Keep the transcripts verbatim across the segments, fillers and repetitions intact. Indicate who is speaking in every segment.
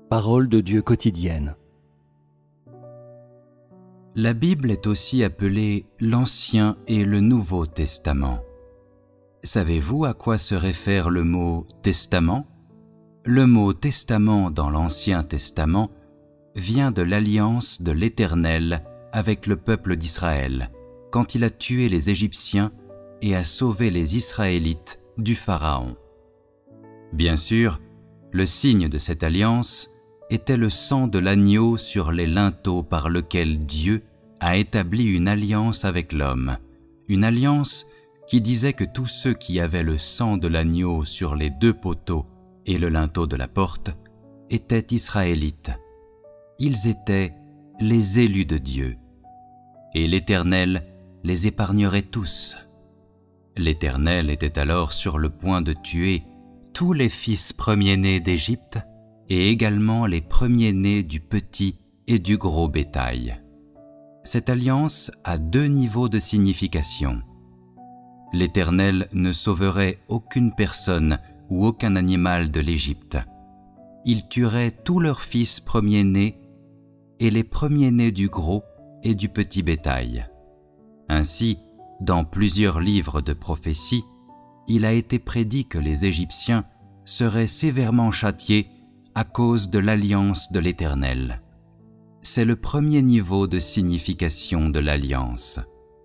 Speaker 1: Parole de Dieu quotidienne.
Speaker 2: La Bible est aussi appelée l'Ancien et le Nouveau Testament. Savez-vous à quoi se réfère le mot « testament » ? Le mot « testament » dans l'Ancien Testament vient de l'alliance de l'Éternel avec le peuple d'Israël, quand il a tué les Égyptiens et a sauvé les Israélites du Pharaon. Bien sûr, le signe de cette alliance était le sang de l'agneau sur les linteaux par lequel Dieu a établi une alliance avec l'homme, une alliance qui disait que tous ceux qui avaient le sang de l'agneau sur les deux poteaux et le linteau de la porte étaient Israélites. Ils étaient les élus de Dieu, et l'Éternel les épargnerait tous. L'Éternel était alors sur le point de tuer tous les fils premiers-nés d'Égypte et également les premiers-nés du petit et du gros bétail. Cette alliance a deux niveaux de signification. L'Éternel ne sauverait aucune personne ou aucun animal de l'Égypte. Il tuerait tous leurs fils premiers-nés et les premiers-nés du gros et du petit bétail. Ainsi, dans plusieurs livres de prophéties, il a été prédit que les Égyptiens seraient sévèrement châtiés à cause de l'alliance de l'Éternel. C'est le premier niveau de signification de l'alliance.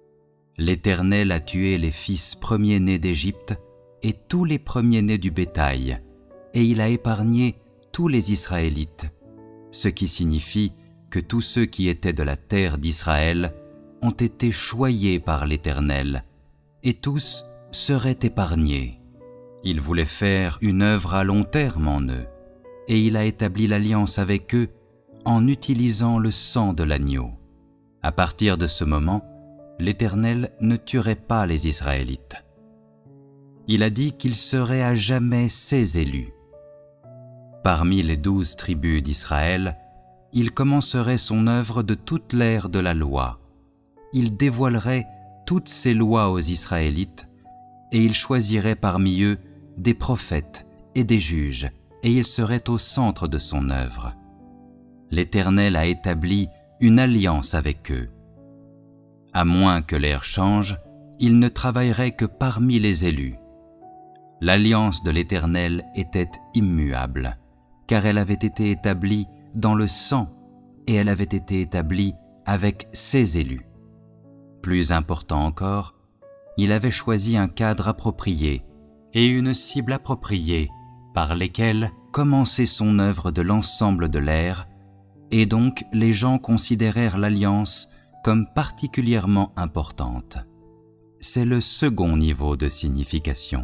Speaker 2: L'Éternel a tué les fils premiers-nés d'Égypte et tous les premiers-nés du bétail, et il a épargné tous les Israélites, ce qui signifie que tous ceux qui étaient de la terre d'Israël ont été choyés par l'Éternel, et tous seraient épargnés. Il voulait faire une œuvre à long terme en eux, et il a établi l'alliance avec eux en utilisant le sang de l'agneau. À partir de ce moment, l'Éternel ne tuerait pas les Israélites. Il a dit qu'ils seraient à jamais ses élus. Parmi les douze tribus d'Israël, il commencerait son œuvre de toute l'ère de la loi. Il dévoilerait toutes ses lois aux Israélites, et il choisirait parmi eux des prophètes et des juges, et il serait au centre de son œuvre. L'Éternel a établi une alliance avec eux. À moins que l'ère change, il ne travaillerait que parmi les élus. L'alliance de l'Éternel était immuable, car elle avait été établie dans le sang et elle avait été établie avec ses élus. Plus important encore, il avait choisi un cadre approprié et une cible appropriée par lesquels commençait son œuvre de l'ensemble de l'ère, et donc les gens considérèrent l'alliance comme particulièrement importante. C'est le second niveau de signification.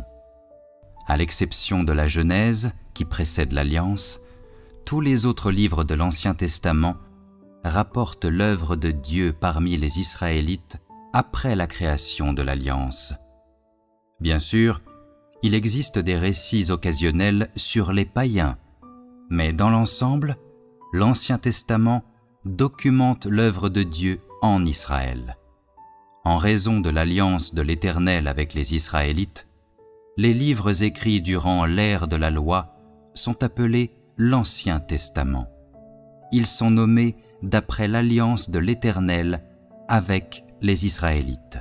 Speaker 2: À l'exception de la Genèse, qui précède l'alliance, tous les autres livres de l'Ancien Testament rapportent l'œuvre de Dieu parmi les Israélites après la création de l'alliance. Bien sûr, il existe des récits occasionnels sur les païens, mais dans l'ensemble, l'Ancien Testament documente l'œuvre de Dieu en Israël. En raison de l'alliance de l'Éternel avec les Israélites, les livres écrits durant l'ère de la loi sont appelés l'Ancien Testament. Ils sont nommés d'après l'alliance de l'Éternel avec les Israélites.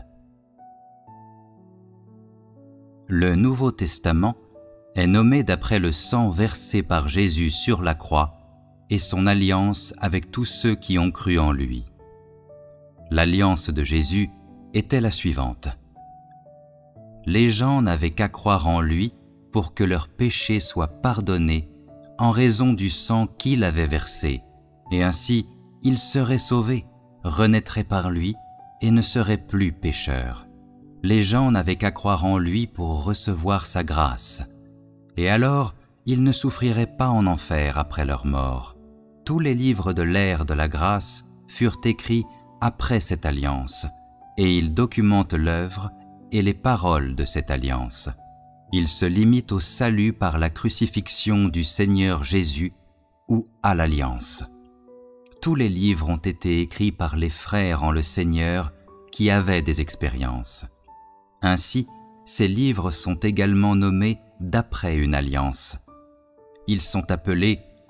Speaker 2: Le Nouveau Testament est nommé d'après le sang versé par Jésus sur la croix et son alliance avec tous ceux qui ont cru en lui. L'alliance de Jésus était la suivante. Les gens n'avaient qu'à croire en lui pour que leurs péchés soient pardonnés en raison du sang qu'il avait versé, et ainsi ils seraient sauvés, renaîtraient par lui et ne seraient plus pécheurs. Les gens n'avaient qu'à croire en lui pour recevoir sa grâce, et alors ils ne souffriraient pas en enfer après leur mort. Tous les livres de l'ère de la grâce furent écrits après cette alliance, et ils documentent l'œuvre et les paroles de cette alliance. Ils se limitent au salut par la crucifixion du Seigneur Jésus ou à l'alliance. Tous les livres ont été écrits par les frères en le Seigneur qui avaient des expériences. Ainsi, ces livres sont également nommés d'après une alliance. Ils sont appelés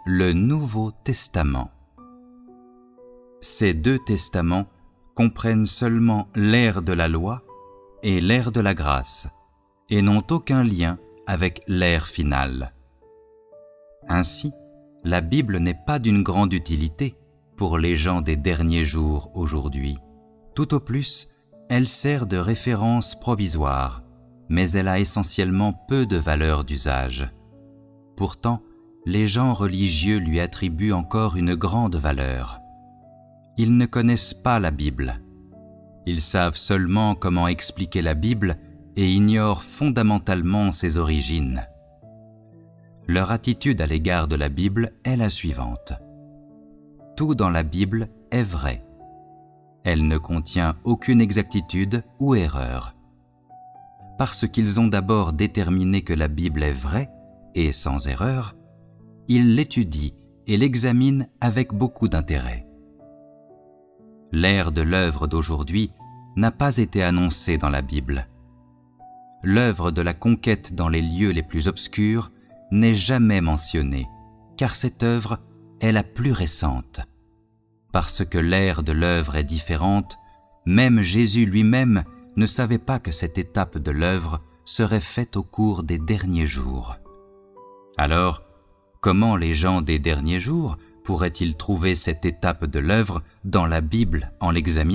Speaker 2: le Nouveau Testament. Ces deux testaments comprennent seulement l'ère de la loi et l'ère de la grâce, et n'ont aucun lien avec l'ère finale. Ainsi, la Bible n'est pas d'une grande utilité pour les gens des derniers jours aujourd'hui. Tout au plus, elle sert de référence provisoire, mais elle a essentiellement peu de valeur d'usage. Pourtant, les gens religieux lui attribuent encore une grande valeur. Ils ne connaissent pas la Bible. Ils savent seulement comment expliquer la Bible et ignorent fondamentalement ses origines. Leur attitude à l'égard de la Bible est la suivante. Tout dans la Bible est vrai. Elle ne contient aucune exactitude ou erreur. Parce qu'ils ont d'abord déterminé que la Bible est vraie et sans erreur, ils l'étudient et l'examinent avec beaucoup d'intérêt. L'ère de l'œuvre d'aujourd'hui n'a pas été annoncée dans la Bible. L'œuvre de la conquête dans les lieux les plus obscurs n'est jamais mentionnée, car cette œuvre est la plus récente. Parce que l'ère de l'œuvre est différente, même Jésus lui-même ne savait pas que cette étape de l'œuvre serait faite au cours des derniers jours. Alors, comment les gens des derniers jours pourraient-ils trouver cette étape de l'œuvre dans la Bible en l'examinant ?